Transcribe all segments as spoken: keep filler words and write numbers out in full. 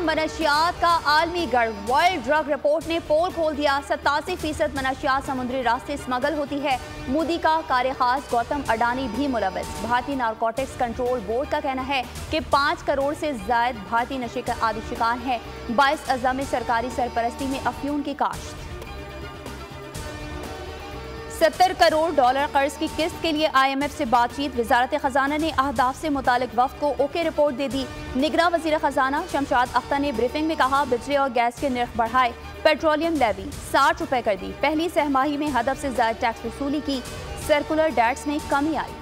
पाकिस्तान मनशियात का आलमी गढ़। वर्ल्ड ड्रग रिपोर्ट ने पोल खोल दिया। सत्तासी फीसद मनशियात समुद्री रास्ते स्मगल होती है। मोदी का कार्य खास गौतम अडानी भी मुलव्वस। भारतीय नारकोटिक्स कंट्रोल बोर्ड का कहना है कि पाँच करोड़ से ज्यादा भारतीय नशे का आदि शिकार हैं। बाईस अज़ला में सरकारी सरपरस्ती में अफयूम की काश्त। सत्तर करोड़ डॉलर कर्ज की किस्त के लिए आई एम एफ से बातचीत। वजारत खजाना ने अहदाफ से मुतालिक वफ्द को ओके रिपोर्ट दे दी। निगरां वजीर खजाना शमशाद अख्तर ने ब्रीफिंग में कहा, बिजली और गैस के निर्ख बढ़ाए। पेट्रोलियम लेवी साठ रुपए कर दी। पहली सहमाही में हदफ से ज्यादा टैक्स वसूली की। सर्कुलर डेट्स में कमी आई।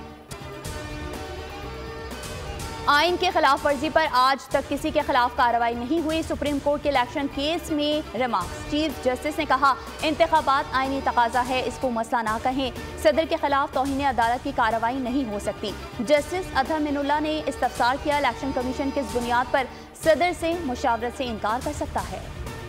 आइन के खिलाफ वर्जी पर आज तक किसी के खिलाफ कार्रवाई नहीं हुई। सुप्रीम कोर्ट के इलेक्शन केस में रिमार्क्स। चीफ जस्टिस ने कहा, इंतखाबात आईनी तकाजा है, इसको मसला ना कहें। सदर के खिलाफ तौहीन अदालत की कार्रवाई नहीं हो सकती। जस्टिस अतहर मिनुल्लाह ने इस्तफसार किया, इलेक्शन कमीशन किस बुनियाद पर सदर से मुशावरत से इनकार कर सकता है।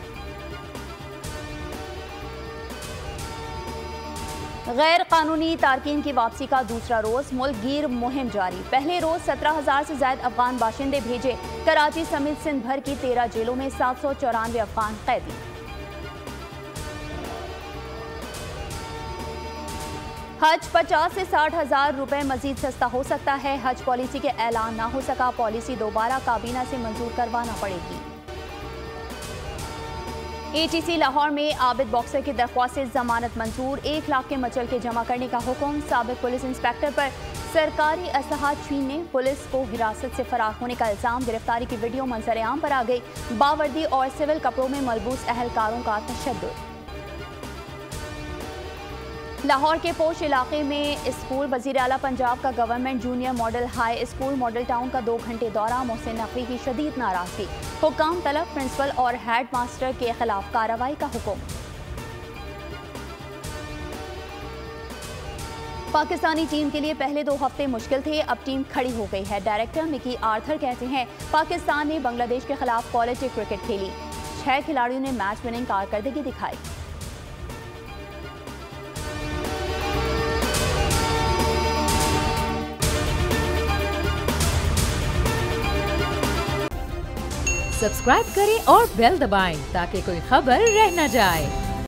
गैर कानूनी तारकीन की वापसी का दूसरा रोज मुल्क गिर मुहिम जारी। पहले रोज सत्रह हजार से ज्यादा अफगान बाशिंदे भेजे। कराची समेत सिंध भर की तेरह जेलों में सात सौ चौरानवे अफगान कैदी। हज पचास से साठ हजार रुपए मजीद सस्ता हो सकता है। हज पॉलिसी के ऐलान ना हो सका। पॉलिसी दोबारा काबीना से मंजूर करवाना पड़ेगी। ए टी सी लाहौर में आबिद बॉक्सर की दरख्वास्त से जमानत मंजूर। एक लाख के मचल के जमा करने का हुक्म। साबिक पुलिस इंस्पेक्टर पर सरकारी असलहा छीनने, पुलिस को हिरासत से फरार होने का इल्जाम। गिरफ्तारी की वीडियो मंजर-ए-आम पर आ गई। बावर्दी और सिविल कपड़ों में मलबूस अहलकारों का तशद्दुद। लाहौर के पोश इलाके में स्कूल। वजीर आला पंजाब का government junior model high school model town का दो घंटे दौरा। मोहसिन नकवी की शदीद नाराजगी। हुक्म तलब, प्रिंसिपल और हेड मास्टर के खिलाफ कार्रवाई का हुक्म। पाकिस्तानी टीम के लिए पहले दो हफ्ते मुश्किल थे, अब टीम खड़ी हो गई है। डायरेक्टर मिकी आर्थर कहते हैं, पाकिस्तान ने बांग्लादेश के खिलाफ क्वालिटी क्रिकेट खेली। छह खिलाड़ियों ने मैच विनिंग कारकर्दगी दिखाई। सब्सक्राइब करें और बेल दबाएं ताकि कोई खबर रह न जाए।